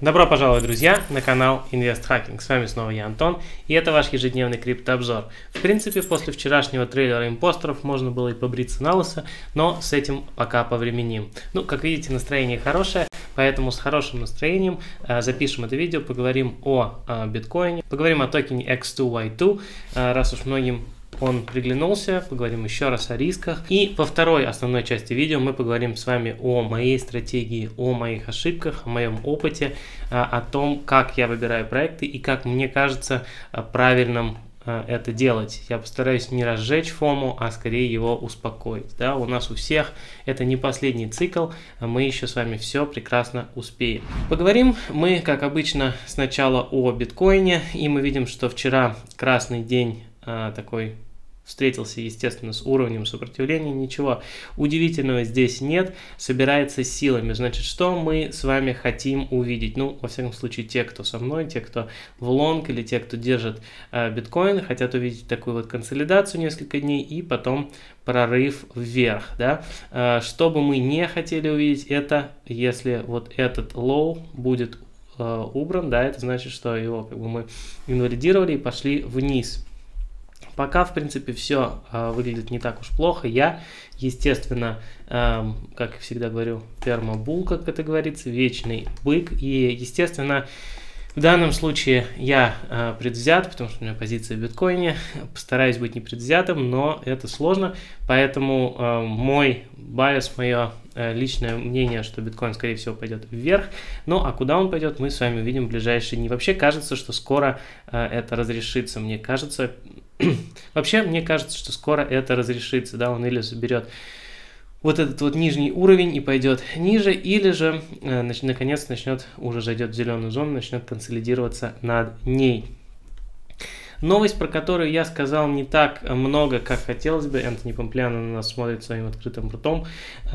Добро пожаловать, друзья, на канал Invest Hacking. С вами снова я, Антон, и это ваш ежедневный криптообзор. В принципе, после вчерашнего трейлера импостеров можно было и побриться на лысо, но с этим пока повременим. Ну, как видите, настроение хорошее, поэтому с хорошим настроением запишем это видео, поговорим о биткоине, поговорим о токене X2Y2, раз уж многим он приглянулся, поговорим еще раз о рисках. И во второй основной части видео мы поговорим с вами о моей стратегии, о моих ошибках, о моем опыте, о том, как я выбираю проекты и как мне кажется правильным это делать. Я постараюсь не разжечь фому, а скорее его успокоить. Да, у нас у всех это не последний цикл, мы еще с вами все прекрасно успеем. Поговорим мы, как обычно, сначала о биткоине, и мы видим, что вчера красный день такой встретился, естественно, с уровнем сопротивления. Ничего удивительного здесь нет. Собирается силами. Значит, что мы с вами хотим увидеть? Ну, во всяком случае, те, кто со мной, те, кто в лонг или те, кто держит биткоин, хотят увидеть такую вот консолидацию несколько дней и потом прорыв вверх. Да? Что бы мы не хотели увидеть, это если вот этот лоу будет убран, да, это значит, что его как бы мы инвалидировали и пошли вниз. Пока, в принципе, все выглядит не так уж плохо. Я, естественно, как всегда говорю, пермабул, как это говорится, вечный бык. И, естественно, в данном случае я предвзят, потому что у меня позиция в биткоине. Постараюсь быть непредвзятым, но это сложно. Поэтому мой байс, мое личное мнение, что биткоин, скорее всего, пойдет вверх. Ну, а куда он пойдет, мы с вами увидим в ближайшие дни. Вообще, кажется, что скоро это разрешится. Мне кажется, что скоро это разрешится. Да, он или заберет вот этот вот нижний уровень и пойдет ниже, или же, наконец, уже зайдет в зеленую зону, начнет консолидироваться над ней. Новость, про которую я сказал не так много, как хотелось бы, Энтони Помплиано на нас смотрит своим открытым ртом,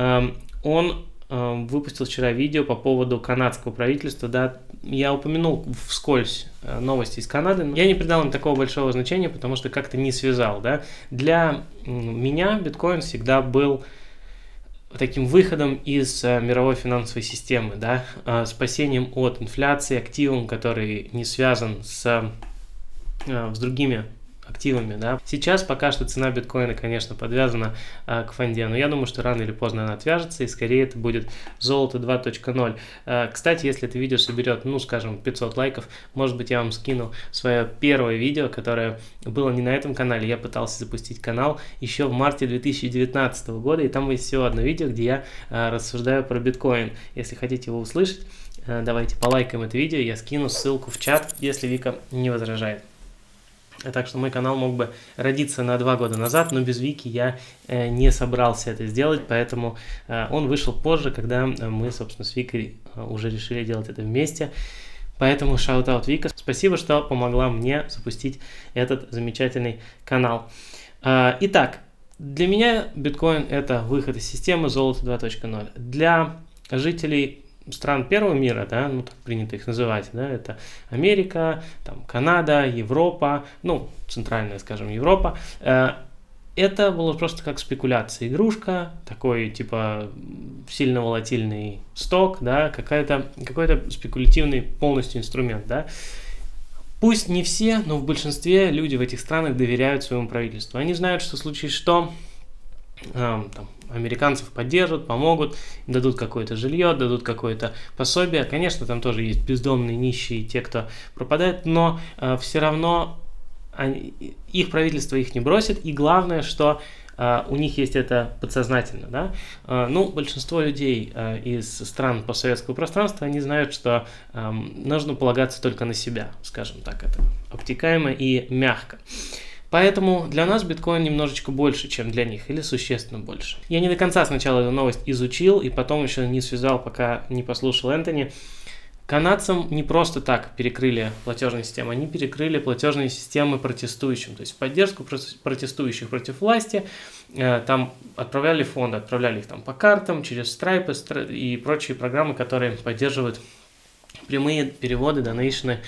он выпустил вчера видео по поводу канадского правительства. Да, я упомянул вскользь новости из Канады, но я не придал им такого большого значения, потому что как-то не связал. Да. Для меня биткоин всегда был таким выходом из мировой финансовой системы, да, спасением от инфляции, активом, который не связан с другими активами. Да. Сейчас пока что цена биткоина, конечно, подвязана к фонде, но я думаю, что рано или поздно она отвяжется, и скорее это будет золото 2.0. Кстати, если это видео соберет, ну, скажем, 500 лайков, может быть, я вам скину свое первое видео, которое было не на этом канале. Я пытался запустить канал еще в марте 2019 года, и там есть всего одно видео, где я рассуждаю про биткоин. Если хотите его услышать, давайте полайкаем это видео, я скину ссылку в чат, если Вика не возражает. Так что мой канал мог бы родиться на 2 года назад, но без Вики я не собрался это сделать, поэтому он вышел позже, когда мы, собственно, с Викой уже решили делать это вместе. Поэтому шаут-аут Вика, спасибо, что помогла мне запустить этот замечательный канал. Итак, для меня биткоин – это выход из системы золото 2.0. Для жителей стран первого мира, да, ну так принято их называть, да, это Америка, там, Канада, Европа, ну, центральная, скажем, Европа. Это было просто как спекуляция, игрушка, такой, типа, сильно волатильный сток, да, какой-то спекулятивный полностью инструмент, да. Пусть не все, но в большинстве люди в этих странах доверяют своему правительству. Они знают, что в случае что, там, американцев поддержат, помогут, дадут какое-то жилье, дадут какое-то пособие. Конечно, там тоже есть бездомные, нищие, те, кто пропадает, но все равно их правительство их не бросит, и главное, что у них есть это подсознательно. Да? Ну, большинство людей из стран постсоветского пространства, они знают, что нужно полагаться только на себя, скажем так, это обтекаемо и мягко. Поэтому для нас биткоин немножечко больше, чем для них, или существенно больше. Я не до конца сначала эту новость изучил, и потом еще не связал, пока не послушал Энтони. Канадцам не просто так перекрыли платежные системы, они перекрыли платежные системы протестующим, то есть в поддержку протестующих против власти. Там отправляли фонды, отправляли их там по картам, через Stripe и прочие программы, которые поддерживают прямые переводы, донейшны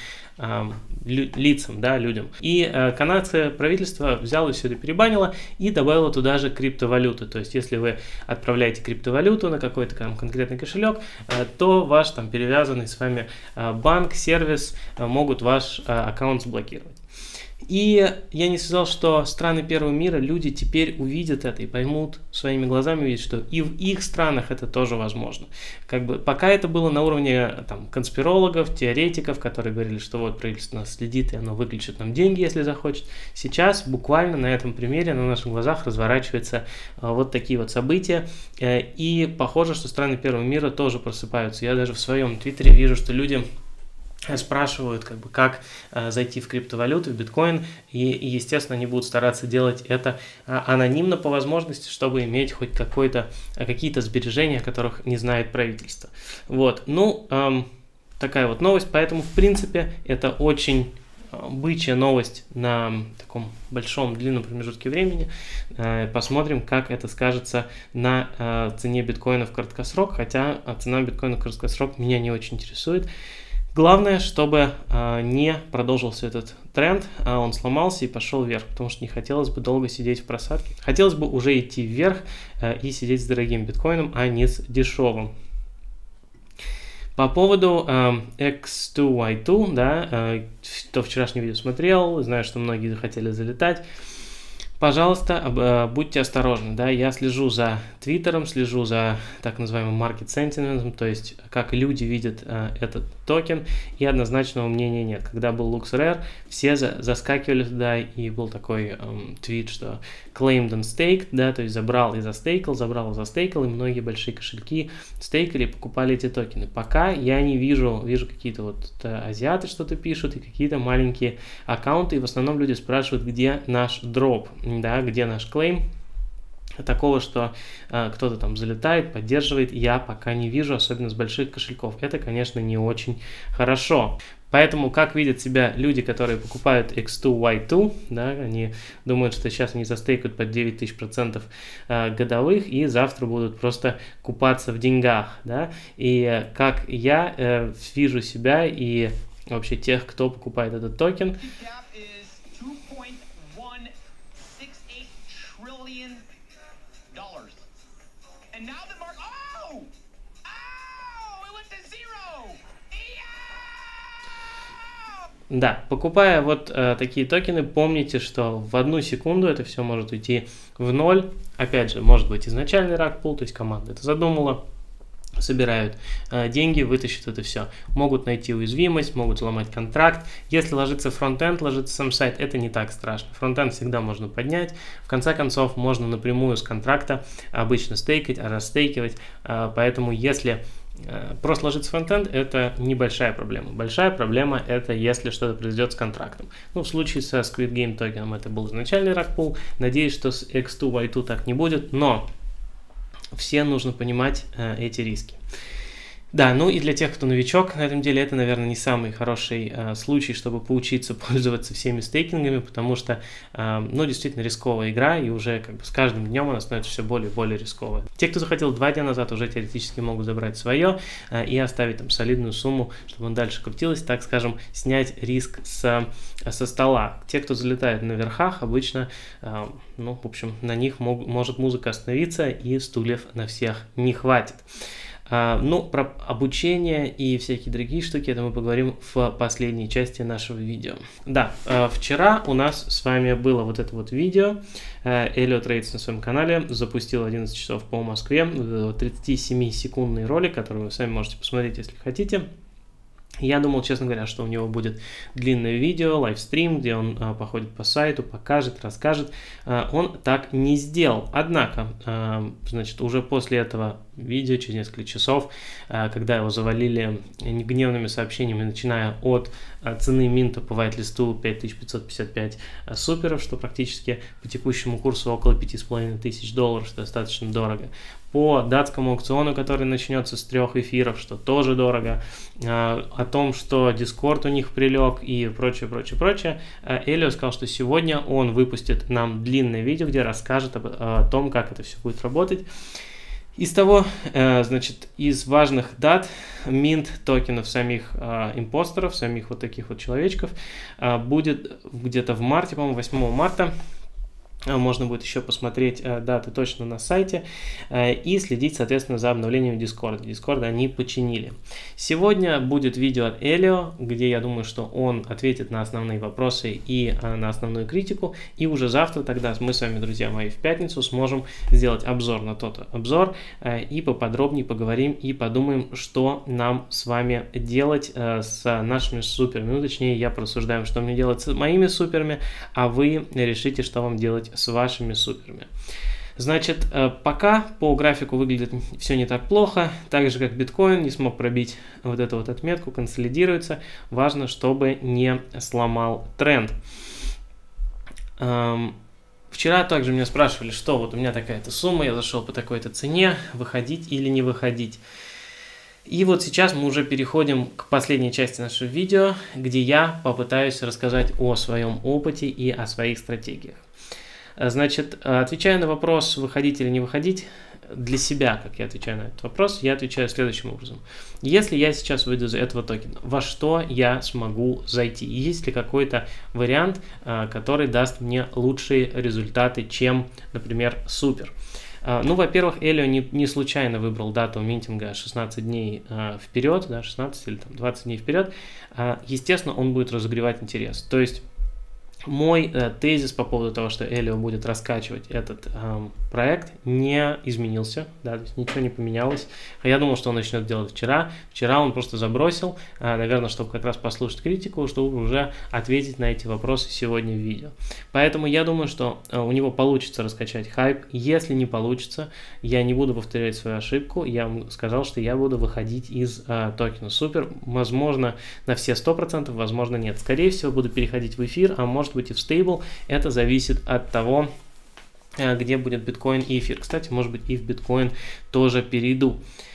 лицам, да, людям. И канадское правительство взяло и все это перебанило и добавило туда же криптовалюту. То есть, если вы отправляете криптовалюту на какой-то конкретный кошелек, то ваш там перевязанный с вами банк, сервис могут ваш аккаунт заблокировать. И я не сказал, что страны первого мира, люди теперь увидят это и поймут, своими глазами увидят, что и в их странах это тоже возможно. Как бы пока это было на уровне там, конспирологов, теоретиков, которые говорили, что вот правительство нас следит и оно выключит нам деньги, если захочет. Сейчас буквально на этом примере на наших глазах разворачиваются вот такие вот события. И похоже, что страны первого мира тоже просыпаются. Я даже в своем твиттере вижу, что люди спрашивают, как бы, как зайти в криптовалюту, в биткоин, и, естественно, они будут стараться делать это анонимно по возможности, чтобы иметь хоть какие-то сбережения, о которых не знает правительство. Вот, ну, такая вот новость, поэтому, в принципе, это очень бычья новость на таком большом, длинном промежутке времени. Посмотрим, как это скажется на цене биткоина в краткосрок, хотя цена биткоина в краткосрок меня не очень интересует. Главное, чтобы не продолжился этот тренд, а он сломался и пошел вверх, потому что не хотелось бы долго сидеть в просадке. Хотелось бы уже идти вверх и сидеть с дорогим биткоином, а не с дешевым. По поводу X2Y2, да, кто вчерашнее видео смотрел, знаю, что многие захотели залетать. Пожалуйста, будьте осторожны, да, я слежу за Твиттером, слежу за так называемым market sentiment, то есть как люди видят этот токен, и однозначного мнения нет. Когда был LuxRare, все заскакивали туда, и был такой твит, что claimed and staked, да, то есть забрал и застейкал, и многие большие кошельки стейкали и покупали эти токены. Пока я не вижу какие-то вот азиаты что-то пишут, и какие-то маленькие аккаунты, и в основном люди спрашивают, где наш дроп, да, где наш клейм. Такого, что кто-то там залетает, поддерживает, я пока не вижу, особенно с больших кошельков. Это, конечно, не очень хорошо. Поэтому, как видят себя люди, которые покупают X2Y2, да, они думают, что сейчас они застейкают под 9000% годовых и завтра будут просто купаться в деньгах, да, и как я вижу себя и вообще тех, кто покупает этот токен. Да, покупая вот такие токены, помните, что в 1 секунду это все может уйти в ноль. Опять же, может быть изначальный раг-пул, то есть команда это задумала, собирают деньги, вытащат это все. Могут найти уязвимость, могут взломать контракт. Если ложится фронтенд, ложится сам сайт, это не так страшно. Фронтенд всегда можно поднять. В конце концов, можно напрямую с контракта обычно стейкать, растейкивать. Поэтому если просто ложится фронтенд, это небольшая проблема. Большая проблема это если что-то произойдет с контрактом. Ну, в случае со Squid Game токеном это был изначальный раг-пул. Надеюсь, что с X2Y2 так не будет, но все нужно понимать эти риски. Да, ну и для тех, кто новичок, на этом деле это, наверное, не самый хороший случай, чтобы поучиться пользоваться всеми стейкингами, потому что, ну, действительно рисковая игра, и уже как бы с каждым днем она становится все более и более рисковой. Те, кто захотел 2 дня назад, уже теоретически могут забрать свое и оставить там солидную сумму, чтобы он дальше крутилось, так скажем, снять риск со стола. Те, кто залетает на верхах, обычно, ну, в общем, на них может музыка остановиться, и стульев на всех не хватит. Ну, про обучение и всякие другие штуки, это мы поговорим в последней части нашего видео. Да, вчера у нас с вами было вот это вот видео. Elliot Trades на своем канале запустил 11 часов по Москве 37-секундный ролик, который вы сами можете посмотреть, если хотите. Я думал, честно говоря, что у него будет длинное видео, лайвстрим, где он походит по сайту, покажет, расскажет. Он так не сделал. Однако, значит, уже после этого видео, через несколько часов, когда его завалили гневными сообщениями, начиная от цены минта по вайт-листу 5555 суперов, что практически по текущему курсу около $5500, что достаточно дорого. По датскому аукциону, который начнется с 3 эфиров, что тоже дорого, о том, что Discord у них прилег и прочее. Элио сказал, что сегодня он выпустит нам длинное видео, где расскажет о том, как это все будет работать. Из того, значит, из важных дат минт токенов самих импостеров, самих вот таких вот человечков, будет где-то в марте, по-моему, 8 марта. Можно будет еще посмотреть даты точно на сайте и следить, соответственно, за обновлением Discord. Discord они починили. Сегодня будет видео от Элио, где я думаю, что он ответит на основные вопросы и на основную критику. И уже завтра тогда мы с вами, друзья мои, в пятницу сможем сделать обзор на тот обзор и поподробнее поговорим и подумаем, что нам с вами делать с нашими суперами. Ну, точнее, я порассуждаю, что мне делать с моими суперами, а вы решите, что вам делать с вашими суперами. Значит, пока по графику выглядит все не так плохо, так же как биткоин не смог пробить вот эту вот отметку, консолидируется. Важно, чтобы не сломал тренд. Вчера также меня спрашивали, что вот у меня такая-то сумма, я зашел по такой-то цене, выходить или не выходить. И вот сейчас мы уже переходим к последней части нашего видео, где я попытаюсь рассказать о своем опыте и о своих стратегиях. Значит, отвечая на вопрос, выходить или не выходить, для себя, как я отвечаю на этот вопрос, я отвечаю следующим образом. Если я сейчас выйду из этого токена, во что я смогу зайти? Есть ли какой-то вариант, который даст мне лучшие результаты, чем, например, супер? Ну, во-первых, Элио не случайно выбрал дату минтинга 16 дней вперед, да, 16 или там, 20 дней вперед. Естественно, он будет разогревать интерес. То есть мой тезис по поводу того, что Элио будет раскачивать этот проект, не изменился, да, то есть ничего не поменялось. Я думал, что он начнет делать вчера. Вчера он просто забросил, наверное, чтобы как раз послушать критику, чтобы уже ответить на эти вопросы сегодня в видео. Поэтому я думаю, что у него получится раскачать хайп. Если не получится, я не буду повторять свою ошибку. Я вам сказал, что я буду выходить из токена Супер. Возможно, на все 100%, возможно, нет. Скорее всего, буду переходить в эфир, а может быть и в стейбл. Это зависит от того, где будет биткоин и эфир. Кстати, может быть и в биткоин тоже перейду.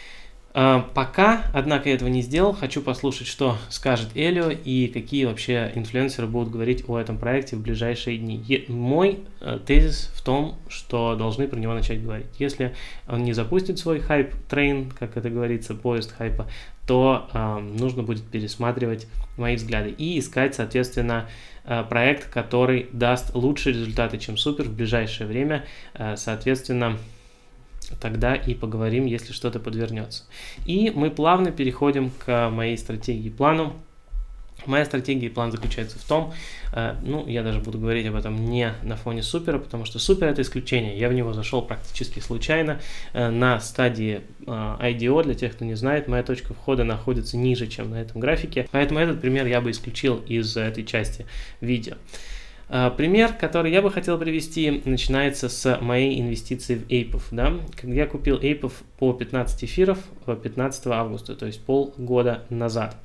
Пока, однако, я этого не сделал. Хочу послушать, что скажет Элио и какие вообще инфлюенсеры будут говорить о этом проекте в ближайшие дни. Мой тезис в том, что должны про него начать говорить. Если он не запустит свой хайп-трейн, как это говорится, поезд хайпа, то нужно будет пересматривать мои взгляды и искать, соответственно, проект, который даст лучшие результаты, чем супер в ближайшее время. Соответственно, тогда и поговорим, если что-то подвернется. И мы плавно переходим к моей стратегии и плану. Моя стратегия и план заключается в том, ну, я даже буду говорить об этом не на фоне супера, потому что супер — это исключение. Я в него зашел практически случайно на стадии IDO. Для тех, кто не знает, моя точка входа находится ниже, чем на этом графике. Поэтому этот пример я бы исключил из этой части видео. Пример, который я бы хотел привести, начинается с моей инвестиции в эйпов. Да? Когда я купил эйпов по 15 эфиров 15 августа, то есть полгода назад.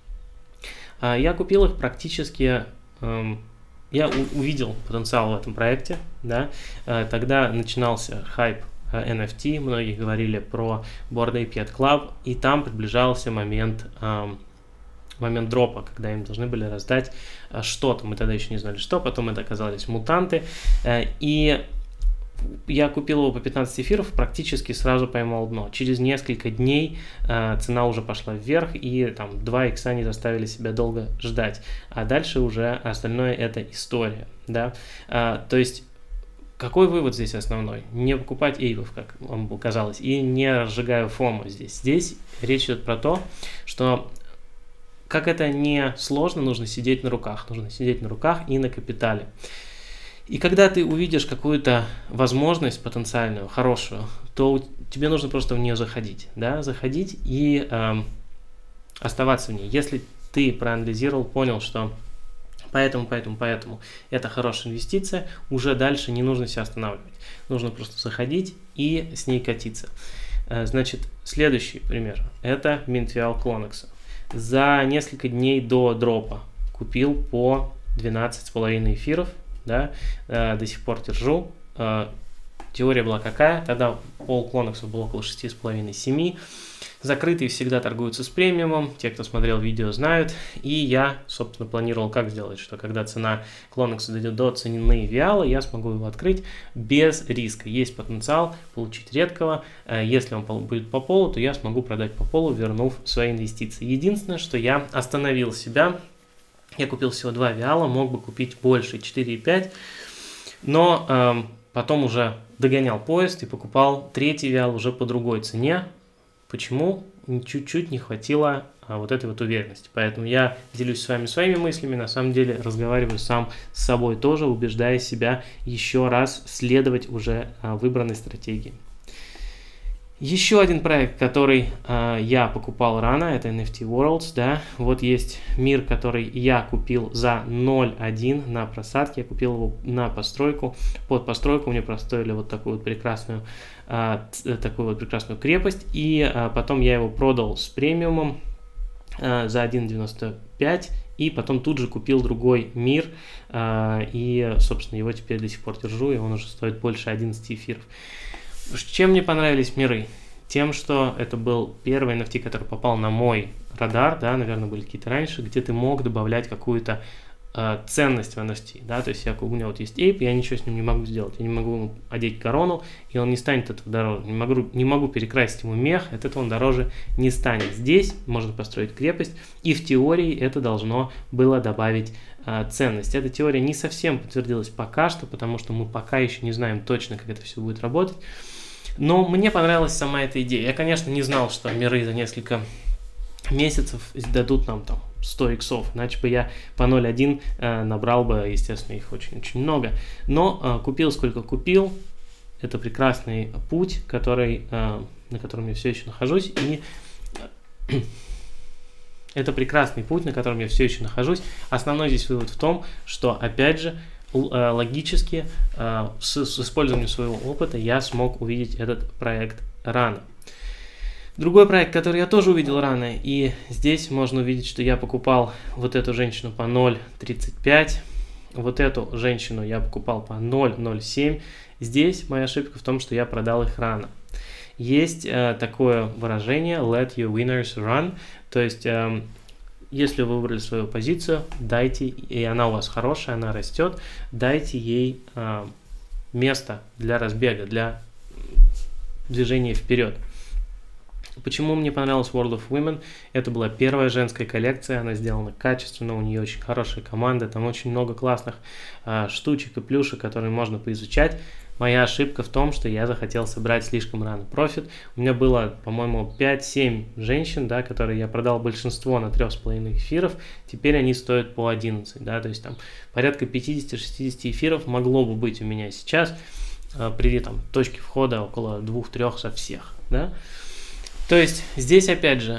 Я купил их практически, я увидел потенциал в этом проекте, да? Тогда начинался хайп NFT, многие говорили про Bored Ape Yacht Club, и там приближался момент дропа, когда им должны были раздать что-то, мы тогда еще не знали что, потом это оказались мутанты, и я купил его по 15 эфиров, практически сразу поймал дно. Через несколько дней цена уже пошла вверх, и там 2 икса не заставили себя долго ждать. А дальше уже остальное это история. Да? То есть, какой вывод здесь основной? Не покупать эйпов, как вам казалось, и не разжигаю фому здесь. Здесь речь идет про то, что как это не сложно, нужно сидеть на руках. Нужно сидеть на руках и на капитале. И когда ты увидишь какую-то возможность потенциальную, хорошую, то тебе нужно просто в нее заходить. Да? Заходить и оставаться в ней. Если ты проанализировал, понял, что поэтому это хорошая инвестиция, уже дальше не нужно себя останавливать. Нужно просто заходить и с ней катиться. Значит, следующий пример. Это Mintfial Clonex. За несколько дней до дропа купил по 12,5 эфиров. Да, до сих пор держу. То Теория была какая? Тогда пол Clonex'ов был около 6,5-7. Закрытые всегда торгуются с премиумом, те, кто смотрел видео, знают. И я, собственно, планировал как сделать, что когда цена Clonex дойдет до цены Виала, я смогу его открыть без риска. Есть потенциал получить редкого. Если он будет по полу, то я смогу продать по полу, вернув свои инвестиции. Единственное, что я остановил себя, я купил всего 2 Виала, мог бы купить больше, 4,5, но потом уже догонял поезд и покупал 3-й Виал уже по другой цене. Почему? Чуть-чуть не хватило вот этой вот уверенности. Поэтому я делюсь с вами своими мыслями, на самом деле разговариваю сам с собой тоже, убеждая себя еще раз следовать уже выбранной стратегии. Еще один проект, который я покупал рано, это NFT Worlds, да, вот есть мир, который я купил за 0.1 на просадке, я купил его на постройку, под постройку мне простоили вот такую вот прекрасную крепость, и потом я его продал с премиумом за 1.95, и потом тут же купил другой мир, и, собственно, его теперь до сих пор держу, и он уже стоит больше 11 эфиров. Чем мне понравились миры? Тем, что это был первый NFT, который попал на мой радар, да, наверное, были какие-то раньше, где ты мог добавлять какую-то ценность в NFT, да, то есть у меня вот есть Ape, я ничего с ним не могу сделать, я не могу ему одеть корону, и он не станет от этого дороже, не могу перекрасить ему мех, от этого он дороже не станет. Здесь можно построить крепость, и в теории это должно было добавить ценность. Эта теория не совсем подтвердилась пока что, потому что мы пока еще не знаем точно, как это все будет работать. Но мне понравилась сама эта идея. Я, конечно, не знал, что миры за несколько месяцев дадут нам там 100 иксов, иначе бы я по 0.1 набрал бы, естественно, их очень-очень много. Но купил сколько купил. Это прекрасный путь, на котором я все еще нахожусь. И это прекрасный путь, на котором я все еще нахожусь. Основной здесь вывод в том, что, опять же, логически, с использованием своего опыта я смог увидеть этот проект рано. Другой проект, который я тоже увидел рано, и здесь можно увидеть, что я покупал вот эту женщину по 0.35, вот эту женщину я покупал по 0.07. Здесь моя ошибка в том, что я продал их рано. Есть такое выражение let your winners run, то есть если вы выбрали свою позицию, дайте, и она у вас хорошая, она растет, дайте ей место для разбега, для движения вперед. Почему мне понравилась World of Women? Это была первая женская коллекция, она сделана качественно, у нее очень хорошая команда, там очень много классных штучек и плюшек, которые можно поизучать. Моя ошибка в том, что я захотел собрать слишком рано профит. У меня было, по-моему, 5-7 женщин, да, которые я продал большинство на 3,5 эфиров. Теперь они стоят по 11, да, то есть там порядка 50-60 эфиров могло бы быть у меня сейчас при там точке входа около 2-3 со всех, да. То есть здесь опять же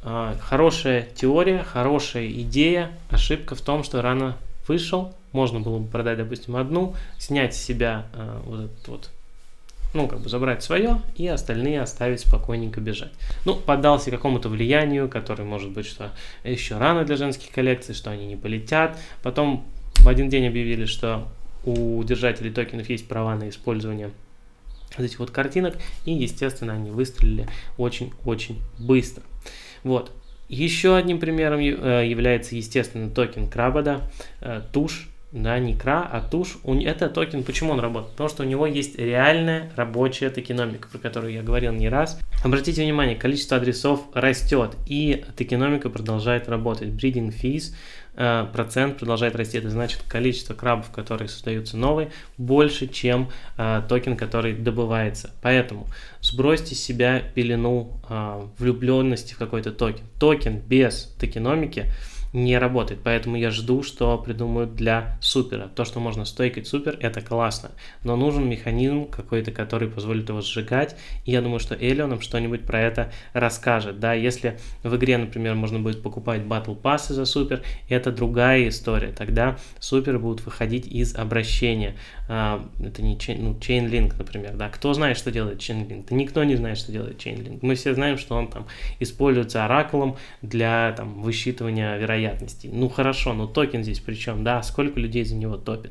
хорошая теория, хорошая идея. Ошибка в том, что рано вышел. Можно было бы продать, допустим, одну, снять с себя вот этот вот, ну, как бы забрать свое, и остальные оставить спокойненько бежать. Ну, поддался какому-то влиянию, которое может быть, что еще рано для женских коллекций, что они не полетят. Потом в один день объявили, что у держателей токенов есть права на использование вот этих вот картинок, и, естественно, они выстрелили очень-очень быстро. Вот. Еще одним примером является, естественно, токен Крабада, тушь, да, не Кра, а тушь. Это токен, почему он работает? Потому что у него есть реальная рабочая токеномика, про которую я говорил не раз. Обратите внимание, количество адресов растет, и токеномика продолжает работать. Breeding fees, процент продолжает расти. Это значит, количество крабов, которые создаются новые, больше, чем токен, который добывается. Поэтому сбросьте с себя пелену влюбленности в какой-то токен. Токен без токеномики не работает, поэтому я жду, что придумают для супера. То, что можно стейкать супер, это классно, но нужен механизм какой-то, который позволит его сжигать, и я думаю, что Элио нам что-нибудь про это расскажет. Да, если в игре, например, можно будет покупать батл пассы за супер, это другая история, тогда суперы будут выходить из обращения. Это не Chainlink, например, да, кто знает, что делает Chainlink? Да никто не знает, что делает Chainlink. Мы все знаем, что он там используется оракулом для там высчитывания вероятности вероятностей. Ну хорошо, но токен здесь при чем, да, сколько людей за него топит.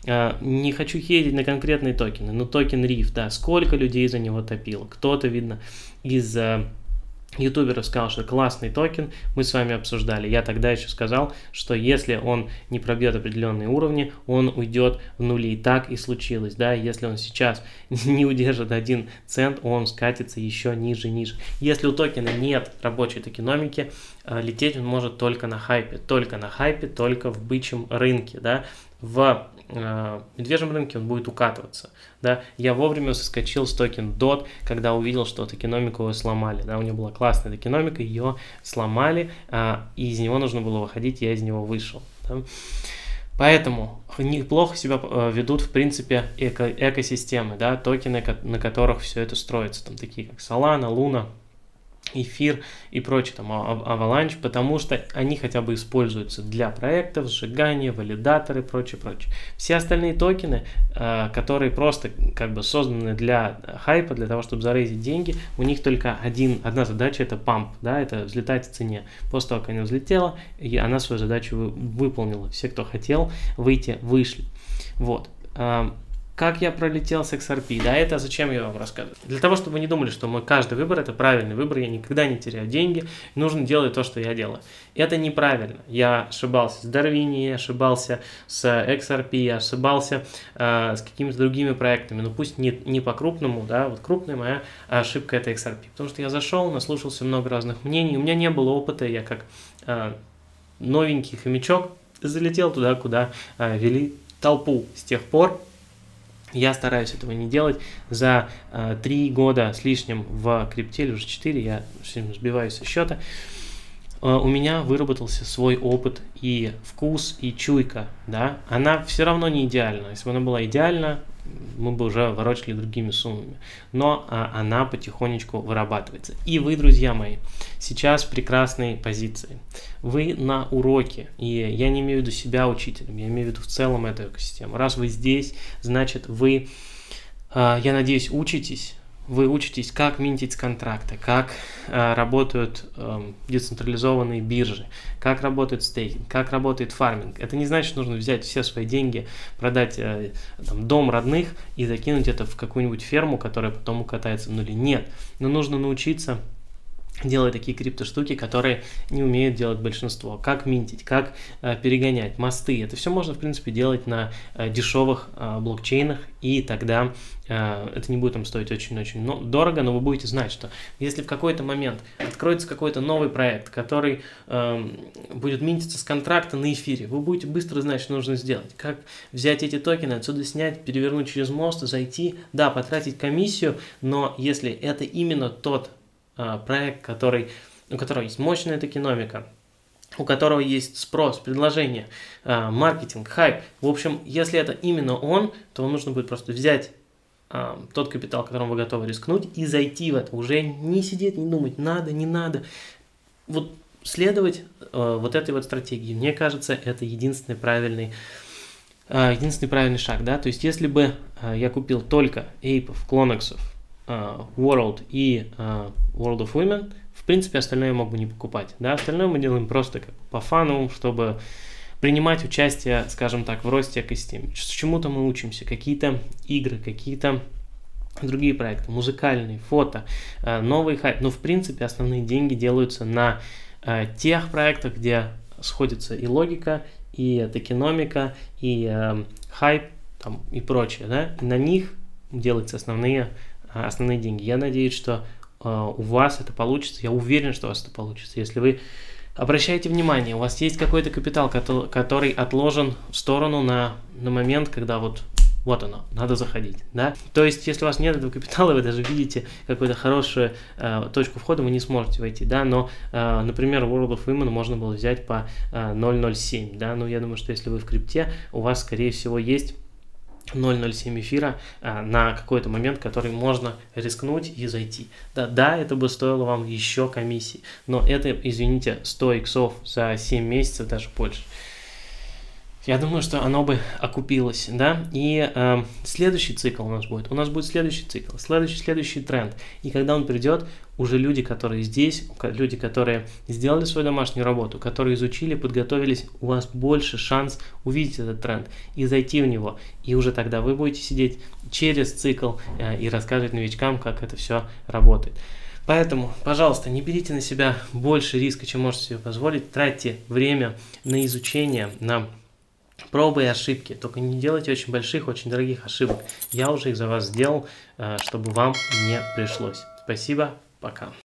Не хочу хейтить на конкретные токены, но токен RIF, да, сколько людей за него топило. Кто-то, видно, из ютуберов сказал, что классный токен, мы с вами обсуждали. Я тогда еще сказал, что если он не пробьет определенные уровни, он уйдет в нули. И так и случилось, да, если он сейчас не удержит 1 цент, он скатится еще ниже. Если у токена нет рабочей токеномики, лететь он может только на хайпе, только в бычьем рынке, да. В медвежьем рынке он будет укатываться, да. Я вовремя соскочил с токен DOT, когда увидел, что токеномику его сломали, да, у него была классная токеномика, ее сломали, и из него нужно было выходить, я из него вышел, да. Поэтому неплохо себя ведут, в принципе, экосистемы, да, токены, на которых все это строится, там такие как Solana, Luna, Эфир и прочее, там, Avalanche, потому что они хотя бы используются для проектов, сжигания, валидаторы и прочее. Все остальные токены, которые просто как бы созданы для хайпа, для того, чтобы зарейзить деньги, у них только одна задача — это памп, да, это взлетать в цене. После того, как она взлетела, и она свою задачу выполнила. Все, кто хотел выйти, вышли. Вот. Как я пролетел с XRP? Да, это зачем я вам рассказываю? Для того, чтобы вы не думали, что мой каждый выбор — это правильный выбор, я никогда не теряю деньги, нужно делать то, что я делаю. Это неправильно. Я ошибался с Darwin, я ошибался с XRP, я ошибался с какими-то другими проектами, но пусть не по-крупному, да, вот крупная моя ошибка — это XRP, потому что я зашел, наслушался много разных мнений, у меня не было опыта, я как новенький хомячок залетел туда, куда вели толпу. С тех пор я стараюсь этого не делать. За 3 года с лишним в крипте, или уже 4, я сбиваюсь со счета, у меня выработался свой опыт и вкус, и чуйка. Да? Она все равно не идеальна. Если бы она была идеальна, мы бы уже ворочали другими суммами. Но она потихонечку вырабатывается. И вы, друзья мои, сейчас в прекрасной позиции. Вы на уроке. И я не имею в виду себя учителем, я имею в виду в целом эту экосистему. Раз вы здесь, значит вы, я надеюсь, учитесь. Вы учитесь, как минтить с контракта, как работают децентрализованные биржи, как работает стейкинг, как работает фарминг. Это не значит, что нужно взять все свои деньги, продать там, дом родных и закинуть это в какую-нибудь ферму, которая потом укатается в нули. Нет, но нужно научиться делать такие криптоштуки, которые не умеют делать большинство. Как минтить, как перегонять, мосты. Это все можно, в принципе, делать на дешевых блокчейнах, и тогда это не будет там стоить очень-очень дорого, но вы будете знать, что если в какой-то момент откроется какой-то новый проект, который будет минтиться с контракта на эфире, вы будете быстро знать, что нужно сделать. Как взять эти токены, отсюда снять, перевернуть через мост, зайти, да, потратить комиссию, но если это именно тот проект, у которого есть мощная токеномика, у которого есть спрос, предложение, маркетинг, хайп. В общем, если это именно он, то вам нужно будет просто взять тот капитал, которым вы готовы рискнуть, и зайти в это. Уже не сидеть, не думать, надо, не надо. Вот следовать вот этой вот стратегии. Мне кажется, это единственный правильный шаг. Да? То есть, если бы я купил только эйпов, клонексов, World и World of Women, в принципе, остальное я мог бы не покупать. Да? Остальное мы делаем просто как по фану, чтобы принимать участие, скажем так, в росте экосистемы. Чему-то мы учимся, какие-то игры, какие-то другие проекты, музыкальные, фото, новый хайп. Но, в принципе, основные деньги делаются на тех проектах, где сходится и логика, и токеномика, и хайп там, и прочее. Да? И на них делаются основные деньги. Я надеюсь, что у вас это получится. Я уверен, что у вас это получится. Если вы обращаете внимание, у вас есть какой-то капитал, который отложен в сторону на момент, когда вот оно, надо заходить. Да? То есть, если у вас нет этого капитала, вы даже видите какую-то хорошую точку входа, вы не сможете войти. Да? Но, например, World of Women можно было взять по 0.07. Да? Но я думаю, что если вы в крипте, у вас, скорее всего, есть 0.07 эфира на какой-то момент, который можно рискнуть и зайти. Да, это бы стоило вам еще комиссии, но это, извините, 100 иксов за 7 месяцев, даже больше. Я думаю, что оно бы окупилось, да, и следующий цикл у нас будет следующий цикл, следующий тренд, и когда он придет, уже люди, которые здесь, люди, которые сделали свою домашнюю работу, которые изучили, подготовились, у вас больше шанс увидеть этот тренд и зайти в него, и уже тогда вы будете сидеть через цикл и рассказывать новичкам, как это все работает. Поэтому, пожалуйста, не берите на себя больше риска, чем можете себе позволить, тратьте время на изучение, на пробы и ошибки, только не делайте очень больших, очень дорогих ошибок. Я уже их за вас сделал, чтобы вам не пришлось. Спасибо, пока.